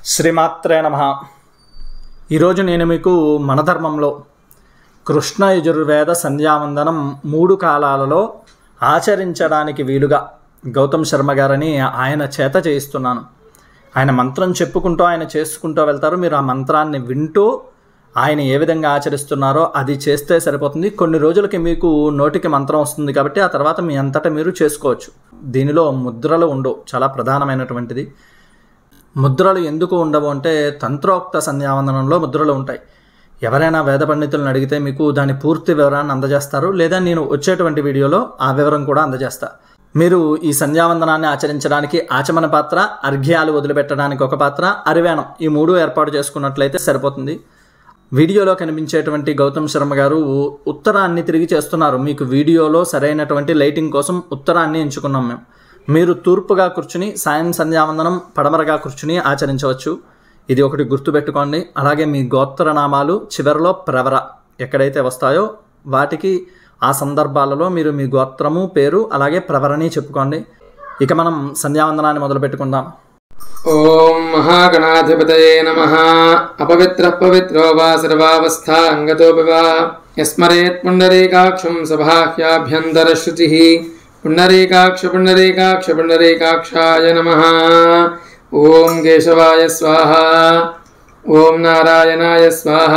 శ్రీమాత్రే నమః. ఈరోజు నేను మీకు మన ధర్మంలో కృష్ణ యజుర్వేద సంధ్యావందనం 3 కాలాలలో ఆచరించడానికి వీలుగా గౌతమ్ శర్మ గారని ఆయన చేత చేయిస్తున్నాను. ఆయన మంత్రం చెప్పుకుంటూ ఆయన చేసుకుంటూ వెళ్తారు. మీరు ఆ మంత్రాన్ని వింటూ ఆయన ఏ విధంగా ఆచరిస్తున్నారో అది చేస్తే సరిపోతుంది. కొన్ని రోజులకి మీకు నోటికి మంత్రం వస్తుంది కాబట్టి ఆ తర్వాత మీ అంతటా మీరు చేసుకోవచ్చు. దీనిలో ముద్రలు ఉండవు, చాలా ప్రధానమైనటువంటిది. ముద్రలు ఎందుకు ఉండవు అంటే తంత్రోక్త సంధ్యావందనంలో ముద్రలు ఉంటాయి. ఎవరైనా వేద పండితులను అడిగితే మీకు దాని పూర్తి వివరాన్ని అందజేస్తారు, లేదా నేను వచ్చేటువంటి వీడియోలో ఆ వివరం కూడా అందజేస్తా. మీరు ఈ సంధ్యావందనాన్ని ఆచరించడానికి ఆచమన పాత్ర, అర్ఘ్యాలు వదిలిపెట్టడానికి ఒక పాత్ర, అరివేణం ఈ 3 ఏర్పాటు చేసుకున్నట్లయితే సరిపోతుంది. వీడియోలో కనిపించేటువంటి గౌతమ్ శర్మ గారు ఉత్తరాన్ని తిరిగి చేస్తున్నారు. మీకు వీడియోలో సరైనటువంటి లైటింగ్ కోసం ఉత్తరాన్ని ఎంచుకున్నాం మేము. మీరు తూర్పుగా కూర్చుని సాయం సంధ్యావందనం పడమరగా కూర్చుని ఆచరించవచ్చు. ఇది ఒకటి గుర్తుపెట్టుకోండి. అలాగే మీ గోత్రనామాలు చివరిలో ప్రవర ఎక్కడైతే వస్తాయో వాటికి ఆ సందర్భాలలో మీరు మీ గోత్రము, పేరు అలాగే ప్రవరని చెప్పుకోండి. ఇక మనం సంధ్యావందనాన్ని మొదలు పెట్టుకుందాం. ఓం మహాగణాధిపతయే నమః. అపవిత్ర పవిత్రో వా సర్వావస్థా అంగతోపి వా యస్మరేత్ పుండరీకాక్షం సబాహ్యాభ్యంతర శుచిః. పుండరీకాక్ష పుండరీకాక్ష పుండరీకాక్షాయ నమః. ఓం కేశవాయ స్వాహ. ఓం నారాయణాయ స్వాహ.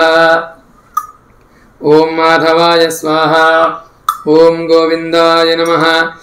ఓం మాధవాయ స్వాహ. ఓం గోవిందాయ నమః.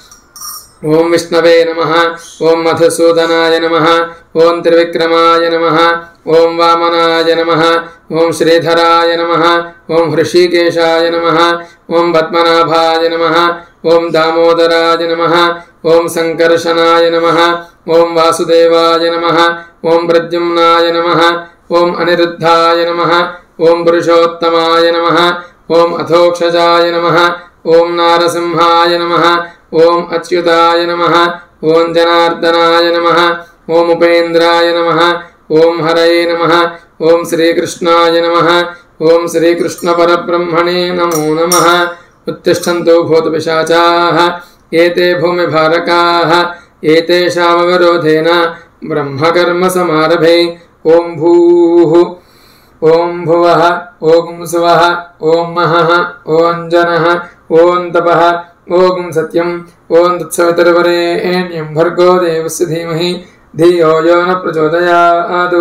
ఓం విష్ణవే నమః. ఓం మధుసూదనాయ నమః. ఓం త్రివిక్రమాయ నమః. ఓం వామనాయ నమః. ఓం శ్రీధరాయ నమః. ఓం హృషికేశాయ నమః. ఓం పద్మనాభాయ నమః. ఓం దామోదరాయ నమః. ఓం సంకర్షణాయ నమః. ఓం వాసుదేవాయ నమః. ఓం ప్రద్యుమ్నాయ నమః. ఓం అనిరుద్ధాయ నమః. ఓం పురుషోత్తమాయ నమః. ఓం అథోక్షజాయ నమః. ఓం నారసింహాయ నమః. ఓం అచ్యుతాయ నమః. ఓం జనార్దనాయ నమః. ఓం ఉపేంద్రాయ నమః. ఓం హరయే నమః. ఓం శ్రీకృష్ణాయ నమః. ఓం శ్రీకృష్ణ పరబ్రహ్మణే నమో నమః. ఉత్తిష్టంతు భూతపిశాచాః ఏతే భూమిభారకాః ఏతేషామవరోధేన బ్రహ్మకర్మ సమారభే. ఓం భూః ఓం భువః ఓం సువః ఓం మహః ఓం జనః ఓం తపః ఓం సత్యం ఓం తత్సవితుర్వరేణ్యం భర్గో దేవస్య ధీమహి ధియో యో న ప్రచోదయాత్.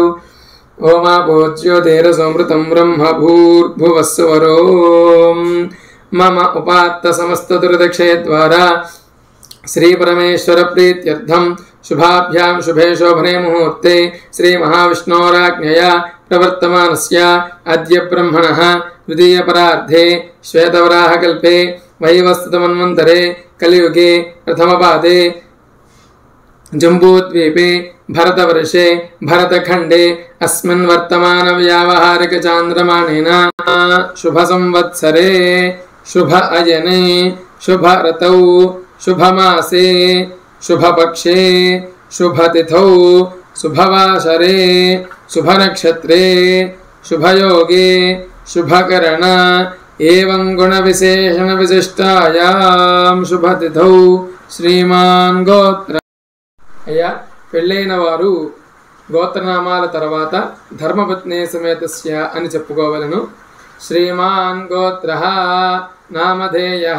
ఓమాపోజ్యోతిరసోమృతం బ్రహ్మ భూర్భువస్సువరోం. మమ ఉపాత్త సమస్త దుర్దక్షే ద్వారా శ్రీ పరమేశ్వర ప్రీత్యర్థం శుభాభ్యాం శుభే శోభనే ముహూర్తే శ్రీ మహావిష్ణోరాజ్ఞయా ప్రవర్తమానస్య అద్య బ్రహ్మణః ద్వితీయ పరార్ధే శ్వేతవరాహకల్పే వైవస్వతమన్వంతరే కలియుగే ప్రథమపాదే జంబూద్వీపే భరతవర్షే భరతఖండే అస్మిన్ వర్తమాన వ్యావహారిక చాంద్రమాణేన శుభ సంవత్సరే శుభ అయనే శుభ ఋతౌ శుభమాసే శుభపక్షే శుభతిథౌ శుభవాసరే శుభనక్షత్రే శుభయోగే శుభకరణ ఏవం గుణ విశేషణ విశిష్టాయాం శుభతిథౌ శ్రీమాన్ గోత్ర. అయ్యా, పెళ్ళైన వారు గోత్రనామాల తర్వాత ధర్మపత్ని సమేతస్య అని చెప్పుకోవలను. శ్రీమాన్ గోత్రః నామధేయః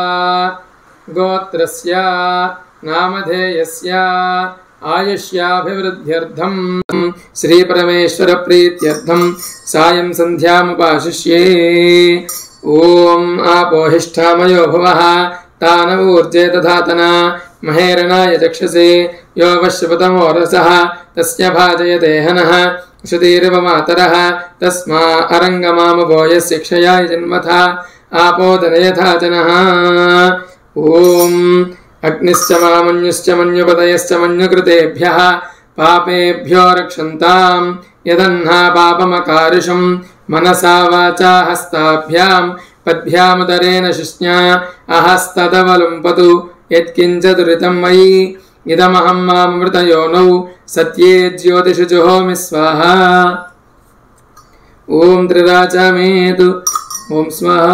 గోత్రస్య నామధేయస్య ఆయుష్యాభివృద్ధ్యర్థం శ్రీ పరమేశ్వర ప్రీత్యర్థం సాయం సంధ్యాముపాశిష్యే. ఓం ఆపోహిష్ఠామయో భువః తాన ఊర్జే దధాతన మహేరణాయ చక్షసే యో వశ్యపతమో రసః తస్య భాజయతే హనః శుధీరివ మాతరః తస్మా అరంగమామభో యస్య క్షయాయ జన్మథ ఆపోదనయథా జనః. ఓం అగ్నిశ్చ మామన్యుశ్చ మన్యుపతయశ్చ మన్యుకృతేభ్యః పాపేభ్యో రక్షంతాం యదన్హా పాపమకారిషం మనసా వాచా హస్తాభ్యాం పద్భ్యాముదరేణ శిష్ణ్యా అహస్తదవలుంపతు యత్కించ దురితం మయి ఇదమహం మామృతయోనౌ సత్యే జ్యోతిషు జుహోమి స్వాహా. ఓం త్రిరాచమేతు ఓం స్వాహా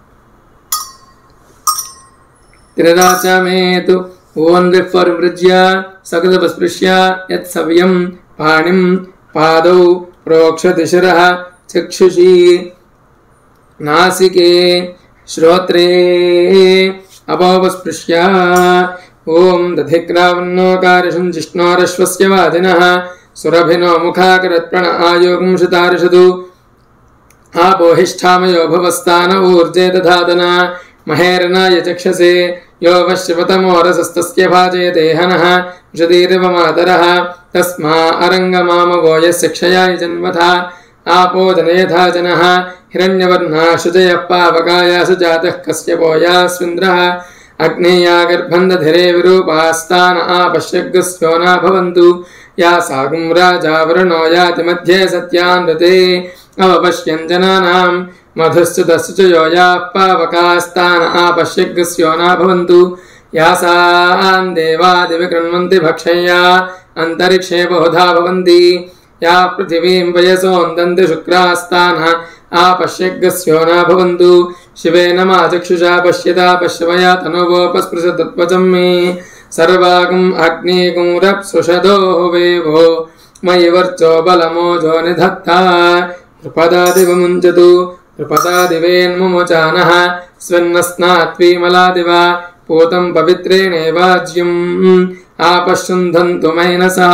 త్రిరాచమేతు ఓం రిఫర్మృజ్య సకృతపస్పృశ్య యత్సవ్యం పాణిం पादौ प्रोक्षति शिरः चक्षुषी नासिके श्रोत्रे अपोपस्पृश्य ॐ दधिक्रावन्नोकारशं जिष्णोरश्वस्य वादिनः सुरभिनो मुखाकरत्प्रण आयोगं शतारिषदु आपोहिष्ठामयो भवस्तान ऊर्जे दधातना महेरनाय चक्षसे यो वश्यवतमोरसस्तस्य भाजयते हनः विशदीरिव मातरः तस्मा अरङ्गमामवो यस्य क्षयाय जन्मथा आपो जनयथा जनः हिरण्यवर्णः शुजयः पावकायासु जातः कश्यपो यास्विन्द्रः अग्नेया गर्भन्धधिरे विरूपास्तान आपश्यग्स्यो न भवन्तु या सागुं राजा वरुणो याति मध्ये सत्यानृते अवपश्यन् जनानां मधुश्चुतश्च यो याः पावकास्तान आपश्यग्स्यो न भवन्तु यासान् देवादिविकृण्वन्ति भक्षय्या अन्तरिक्षे बहुधा भवन्ति या पृथिवीं वयसोन्दन्ति शुक्रास्तानः आपश्यग्स्यो न भवन्तु शिवेन मा चक्षुषा पश्यता पश्यवया तनुवोपस्पृशतत्वचं मे सर्वागुम् अग्निगुं रप्सुषदो वेवो मयि वर्चो बलमोजो निधत्ता कृपदादिवमुञ्चतु कृपदादिवेन्मुमुचानः स्वेन्नस्नात्वीमलादिव पूतं पवित्रेणेवाज्यम् आपश्युन्धन्तु मैनसा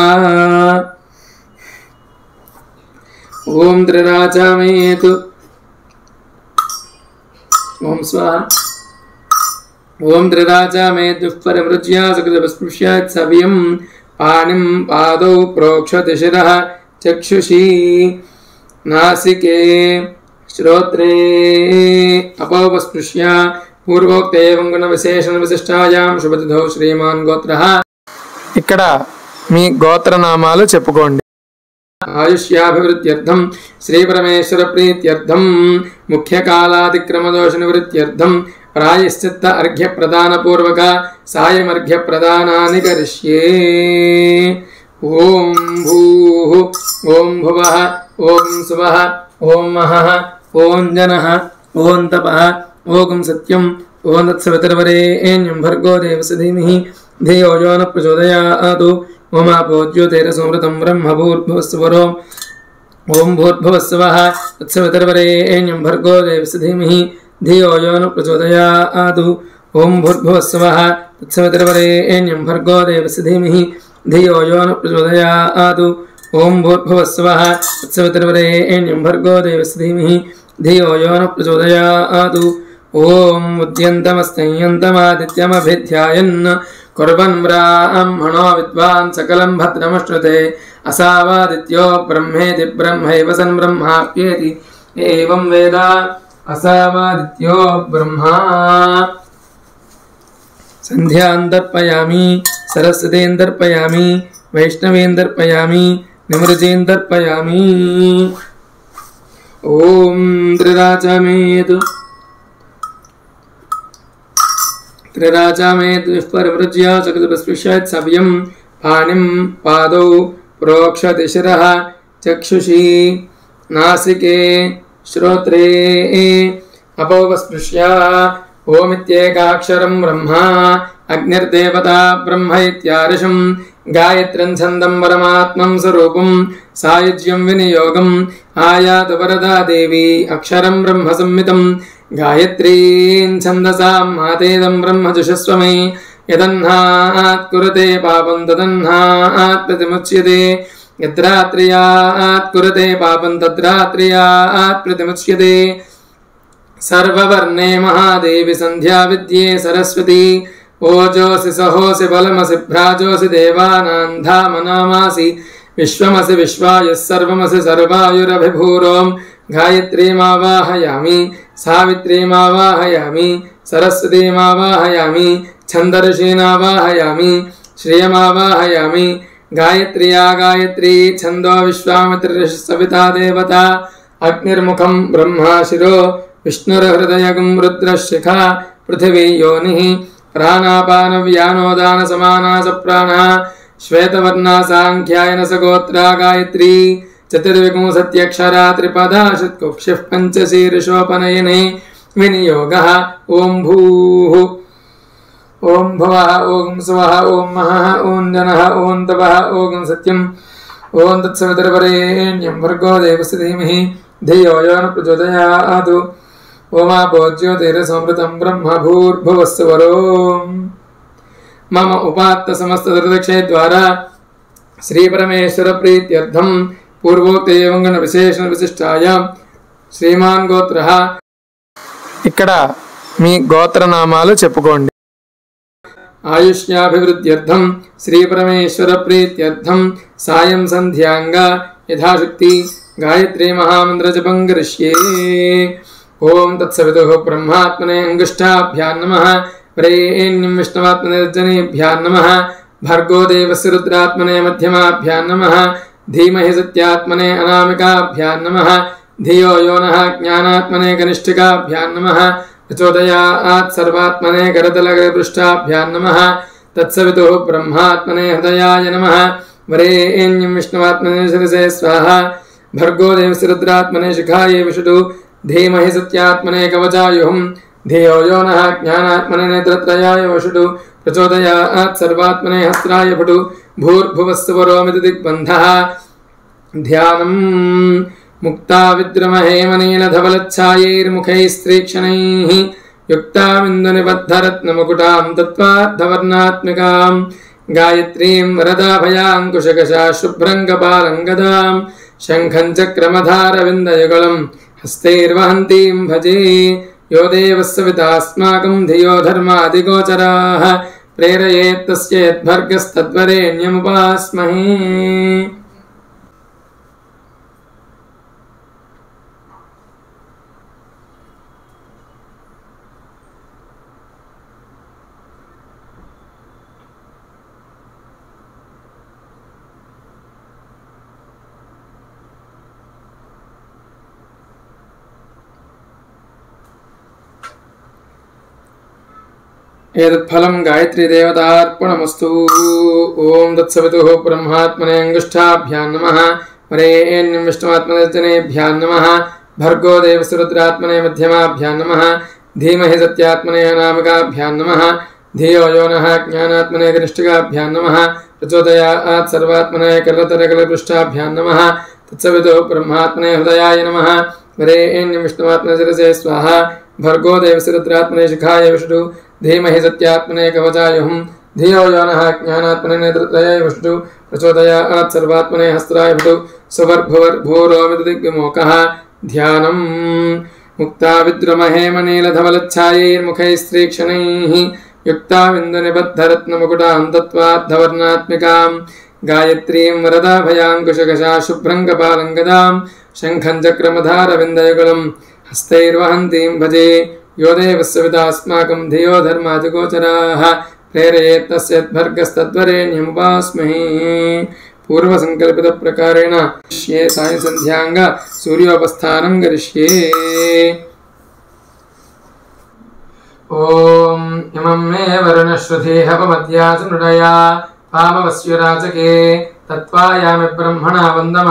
ॐ त्रिराजामेतु ॐ स्वाहा ॐ त्रिराजामेतुः परिमृज्या सकृतस्पृश्यात् सव्यं पाणिं पादौ प्रोक्षति शिरः चक्षुषी नासिके श्रोत्रे अपोपस्पृश्य पूर्वोक्त एवं गुणविशेषण विशिष्टायां शुभतिथौ श्रीमान् गोत्रः ఇక్కడ మీ గోత్రనామాలు చెప్పుకోండి आयुष्याभिवृद्ध्यर्थं श्रीपरमेश्वर प्रीत्यर्थं मुख्यकालातिक्रमदोष निवृत्त्यर्थं प्रायश्चित्त अर्घ्य प्रदान पूर्वक सायमर्घ्य प्रदानानि करिष्ये ओम भूः ओम भुवः ओम सुवः ओम महः ओम जनः ओम तपः ओम सत्यं ओम तत्सवितर्वरेण्यं भर्गो देवस्य धीमहि धियो यो न प्रचोदयात् ओमापोज्योतिरसंवृतं ब्रह्मभूर्भुवस्वरो ओं भूर्भुवस्वः तत्सवितर्वरेण्यं भर्गो देवस्य धीमहि धियो यो न प्रचोदयात् ओं भूर्भुवस्वः तत्सवितर्वरेण्यं भर्गो देवस्य धीमहि धियो यो न प्रचोदयात् ओं भूर्भुवस्वः तत्सवितर्वरेण्यं भर्गो देवस्य धीमहि धियो यो न प्रचोदयात् ओं उद्यन्तमस्तयन्तमादित्यमभिध्यायन् कुर्वन् ब्राह्मणो विद्वान् सकलं भद्रमश्नुते असावादित्यो ब्रह्मेति ब्रह्मैव सन् ब्रह्माप्येति एवं वेद असावादित्यो ब्रह्मा संध्यां दर्पयामि सरस्वतीं दर्पयामि वैष्णवीं दर्पयामि निमृजीं दर्पयामि ॐ त्रिराजामेतु त्रिराजामेतु परिमृज्य सकृतस्पृश्यात् सव्यं पाणिं पादौ प्रोक्षति शिरः चक्षुषी नासिके श्रोत्रे अपोपस्पृश्य ओमित्येकाक्षरं ब्रह्मा अग्निर्देवता ब्रह्म इत्यार्षं गायत्रं छन्दं परमात्मं स्वरूपं सायुज्यं विनियोगम् आयातु वरदा देवी अक्षरं ब्रह्म संहितं गायत्रीं छन्दसां मातेदं ब्रह्म जुषस्व मे यदह्नात् कुरुते पापं तदह्नात् प्रतिमुच्यते यद्रात्र्यात् कुरुते पापं तद्रात्र्यात् प्रतिमुच्यते सर्ववर्णे महादेवी संध्या विद्ये सरस्वती ओजोसि सहोसि बलमसि भ्राजोसि देवानां धामनामासि विश्वमसि विश्वायुः सर्वमसि सर्वायुरभिभूरों गायत्रीमावाहयामि सावित्रीमावाहयामि सरस्वतीमावाहयामि छन्दर्षीणावाहयामि श्रियमावाहयामि गायत्र्या गायत्री छन्दो विश्वामित्रसविता देवता अग्निर्मुखं ब्रह्मा शिरो विष्णुर्हृदयगं रुद्रशिखा पृथिवी योनिः प्राणापानव्यानोदान समाना सप्राणः श्वेतवर्णा सांख्यायन सगोत्रा गायत्री चतुर्विंशत्यक्षरा त्रिपदा षट्कुक्षिः पञ्चशीर्षोपनयने विनियोगः ॐ भूः ॐ भुवः ॐ सुवः ॐ महः ॐ जनः ॐ तपः ॐ सत्यं ఓం తత్సవితుర్వరేణ్యం భర్గో దేవस्य धीमहि धियो यो न प्रचोदयात् ओमापो ज्योतिरसमृतं ब्रह्म भूर्भुवस्सुवरो मम उपात्त समस्त दुर्दक्षे द्वारा श्री परमेश्वर प्रीत्यर्थम पूर्वोक्त एवं विशेषण विशिष्टायां श्रीमान गोत्रः ఇక్కడ మీ గోత్రనామాలు చెప్పుకోండి. ఆయుష్యాభివృద్ధ్యర్థం శ్రీ పరమేశ్వర ప్రీత్యర్థం సాయం సంధ్యాంగా యథాశక్తి గాయత్రీ మహామంత్ర జపం కరిష్యే. ఓం తత్సవితుః బ్రహ్మాత్మనే అంగుష్టాభ్యాం నమః వరేణ్యం విష్ణవాత్మనే జనేభ్యాం నమః భర్గో దేవస్య రుద్రాత్మనే మధ్యమాభ్యాం నమః ధీమహి సత్యాత్మనే అనామికాభ్యాం నమః ధియో యో నః జ్ఞానాత్మనే కనిష్ఠికాభ్యాం నమః ప్రచోదయాత్ సర్వాత్మనే కరతలకృష్టాభ్యాం నమః తత్సవితుః బ్రహ్మాత్మనే హృదయాయ నమః వరేణ్యం విష్ణవాత్మనే శిరసే స్వాహా భర్గో దేవస్య రుద్రాత్మనే శిఖాయే విషటు ధీమహి సత్యాత్మనే కవచాయుహం ధియో యో నః జ్ఞానాత్మనే నేత్రత్రయాయ వషటు ప్రచోదయాత్ సర్వాత్మనే హస్రాయ పటు భూర్భువస్సువరోమితి దిగ్బంధః. ధ్యానం ముక్తా విద్రమహేమనీలధవలచ్ఛాయైర్ముఖైస్త్రీక్షణైః యుక్తామిందునిబద్ధరత్నముకుటాం తత్వార్థవర్ణాత్మికాం గాయత్రీం వరదాభయాంకుశకశా శుభ్రం కపాలం గదాం శంఖం చక్రమధారవిందయుగళం హస్తైర్వహంతీం భజే. यो देवः सवितास्माकं धियो धर्मादिगोचराः प्रेरयेत् तस्येद्भर्गस्तद्वरेण्यमुपास्महे. एतत्फलं गायत्री देवतार्पणमस्तु. ओं तत्सवितुः ब्रह्मात्मने अंगुष्ठाभ्यां नमः वरेण्यं विष्णुवात्मने जनेभ्यां नमः भर्गो देवस्य रुद्रात्मने मध्यमाभ्यां नमः धीमहि सत्यात्मने अनामिकाभ्यां नमः धियो यो नः ज्ञानात्मने कनिष्ठिकाभ्यां नमः प्रचोदयात् सर्वात्मने करतलकलपृष्ठाभ्यां नमः तत्सवितुः ब्रह्मात्मने हृदयाय नमः वरेण्यं विष्णुवात्मने शिरसे स्वाहा भर्गो देवस्य रुद्रात्मने शिखाय विष्णु धीमहि सत्यात्मने कवचायुहं धियो यो नः ज्ञानात्मने नेत्रत्रयाय विष्णु प्रचोदयात् सर्वात्मने हस्त्राय भटु सुवर्भुवर्भूरोमिति दिग्विमोकः. ध्यानं मुक्ता विद्रुमहेमनीलधवलच्छायैर्मुखैस्त्रीक्षणैः युक्ताविन्दुनिबद्धरत्नमुकुटां तत्त्वाद्धवर्णात्मिकां गायत्रीं वरदाभयांकुशकशा शुभ्रं कपालं गदां शङ्खं चक्रमधारविन्दयुगलं हस्तैर्वहन्तीं भजे. यो देवः सवितास्माकं धियो धर्मादिगोचराः प्रेरयेत् तस्येद्भर्गस्तद्वरेण्यमुपास्महे. पूर्वसङ्कल्पितप्रकारेण करिष्ये सायंसन्ध्याङ्ग सूर्योपस्थानं करिष्ये. ॐ इमं मे वरुणश्रुधेहपमद्याच नृडया पामवस्युराचके तत्त्वायामि ब्रह्मणा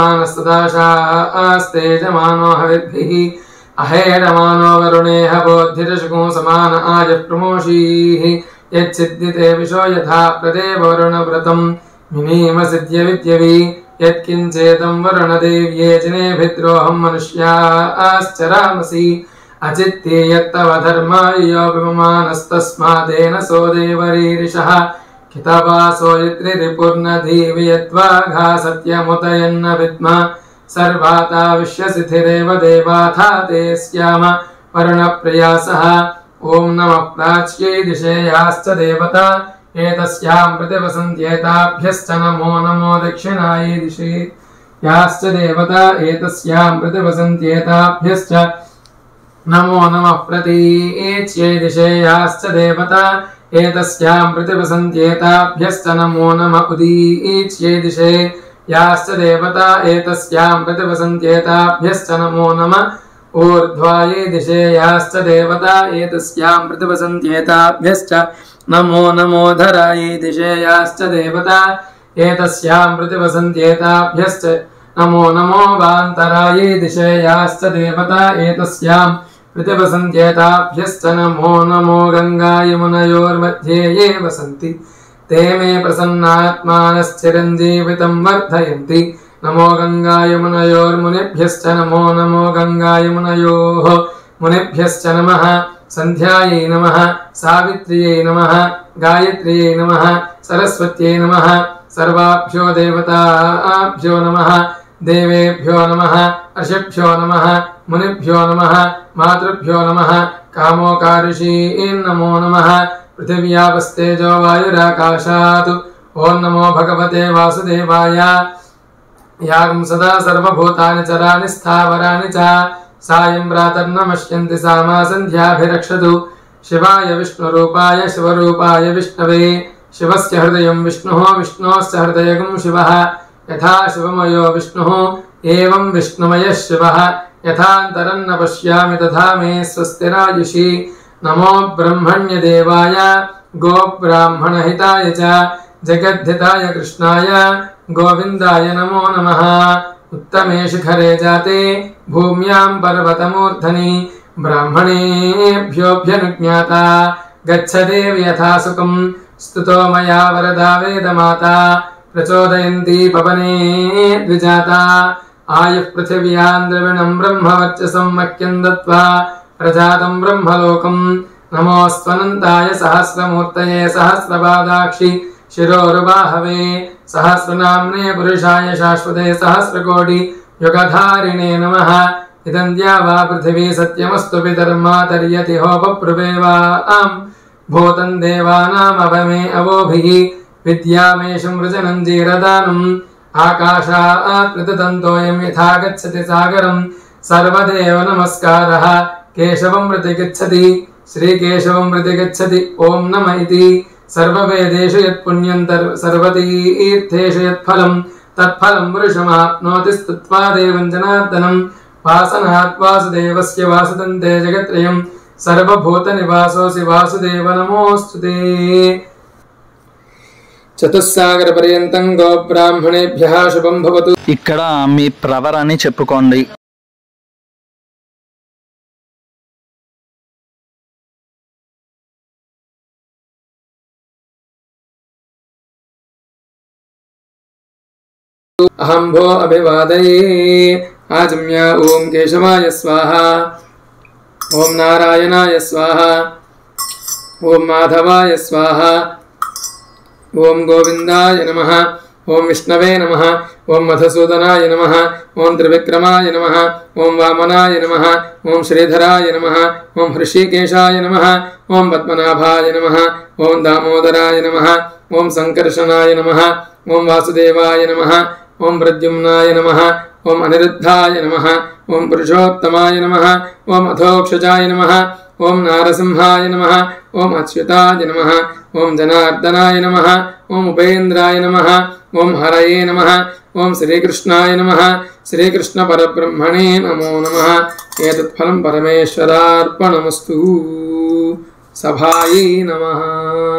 वन्दमानस्तदाशास्तेजमानो हविर्भिः अहेरमानो वरुणेह बोद्धिरशुको समान आयः प्रमोषीः यच्चिद्यते विशो यथा प्रदेव वरुणव्रतं मिनीमसिद्य विद्यवि यत्किञ्चेतं वरुणदेव्ये जिनेभिद्रोहं मनुष्याश्चरामसि अचित्ते यत्तव धर्मायोऽभिमानस्तस्मादेन सो देवरीरिषः कितवासो यत्रिरिपुर्नधीवि यद्वाघा सत्यमुदयन्न विद्म सर्वाता विश्वसिथिरेव देवाथा ते स्याम वरुणप्रियासः. ॐ नमः प्राच्यै दिशेयाश्च देवता एतस्यां प्रतिवसन्त्येताभ्यश्च नमो नमो दक्षिणायै दिशे याश्च देवता एतस्यां प्रतिवसन्त्येताभ्यश्च नमो नमः प्रतीच्यै दिशे याश्च देवता एतस्यां प्रतिवसन्त्येताभ्यश्च नमो नमः उदीच्यै दिशे याश्च देवता एतस्यां प्रतिवसन्त्येताभ्यश्च नमो नमः ऊर्ध्वायै दिशे याश्च देवता एतस्यां प्रतिवसन्त्येताभ्यश्च नमो नमोधरायै दिशे याश्च देवता एतस्यां प्रतिवसन्त्येताभ्यश्च नमो नमो वान्तरायै दिशे याश्च देवता एतस्यां प्रतिवसन्त्येताभ्यश्च नमो नमो गङ्गायमुनयोर्मध्ये ये वसन्ति ते मे प्रसन्नात्मानश्चिरञ्जीवितं वर्धयन्ति नमो गंगायमुनयोर्मुनिभ्यश्च नमो नमो गंगायमुनयोः मुनिभ्यश्च नमः संध्यायै नमः सावित्र्यै नमः गायत्र्यै नमः सरस्वत्यै नमः सर्वाभ्यो देवताभ्यो नमः देवेभ्यो नमः अर्षिभ्यो नमः मुनिभ्यो नमः मातृभ्यो नमः कामोकारिषीन् नमो नमः पृथिव्यापस्तेजो वायुराकाशात् ओं नमो भगवते वासुदेवाय यागं सदा सर्वभूतानि चराणि स्थावराणि च सायं प्रातर्नमश्यन्ति सा मा सन्ध्याभिरक्षतु शिवाय विष्णुरूपाय शिवरूपाय विष्णवे शिवस्य हृदयं विष्णुः विष्णोश्च हृदयगं शिवः यथा शिवमयो विष्णुः एवं विष्णुमयः शिवः यथान्तरं न पश्यामि तथा मे स्वस्तिरायुषि नमो ब्रह्मण्यदेवाय गोब्राह्मणहिताय च जगद्धिताय कृष्णाय गोविन्दाय नमो नमः उत्तमे शिखरे जाते भूम्यां पर्वतमूर्धनि ब्राह्मणेभ्योऽभ्यनुज्ञाता गच्छदेव यथा सुखं स्तुतो मया वरदा वेदमाता प्रचोदयन्ती पवने द्विजाता आयुः पृथिव्यां द्रविणं ब्रह्मवर्चसं मह्यं दत्त्वा प्रजातं ब्रह्मलोकं नमोऽस्त्वनन्ताय सहस्रमूर्तये सहस्रपादाक्षि शिरोरुबाहवे सहस्रनाम्ने पुरुषाय शाश्वते सहस्रकोटि युगधारिणे नमः इदं द्यावा पृथिवी सत्यमस्तु पितर्मातर्यति होपप्रुवेवां भूतं देवानामवमे अवोभिः विद्यामेषं वृजनं जीरदानम् आकाशात् प्रततन्तोऽयं यथा गच्छति सागरं सर्वदेव नमस्कारः केशवं प्रतिगच्छति श्रीकेशवं प्रतिगच्छति ॐ नम इति सर्ववेदेषु यत्पुण्यं सर्वतीर्थेषु यत्फलं तत्फलं पुरुषमाप्नोति स्तुत्वा देवं जनार्दनं वासनात् वासुदेवस्य वासुदन्ते जगत्त्रयं सर्वभूतनिवासोऽसि वासुदेव नमोऽस्तुते చతుస్సాగరపర్యంతం గోబ్రాహ్మణేభ్యః శుభం భవతు. ఇక్కడ మీ ప్రవరాన్ని చెప్పుకోండి. అహం భో అభివాదయే ఆజమ్య ఓం కేశవాయ స్వాహ ఓం నారాయణాయ స్వాహ ఓం మాధవాయ స్వాహ ओं गोविंदाय नमः ओं विष्णवे नमः ओं मधुसूदनाय नमः ओं त्रिविक्रमाय नमः ओं वामनाय नमः ओं श्रीधराय नमः ओं हृषिकेशाय नमः ओं पद्मनाभाय नमः ओं दामोदराय नमः ओं संकर्षणाय नमः ओं वासुदेवाय नमः ओं प्रद्युम्नाय नमः ओं अनिरुद्धाय नमः ओं पुरुषोत्तमाय नमः ओं अधोक्षजाय नमः ओं नारसिंहाय नमः ओं अच्युताय नमः ओं जनार्दनाय नमः ओं उपेन्द्राय नमः ओं हरये नमः ओं श्रीकृष्णाय नमः श्रीकृष्णपरब्रह्मणे नमो नमः एतत्फलं परमेश्वरार्पणमस्तु. सभायै नमः.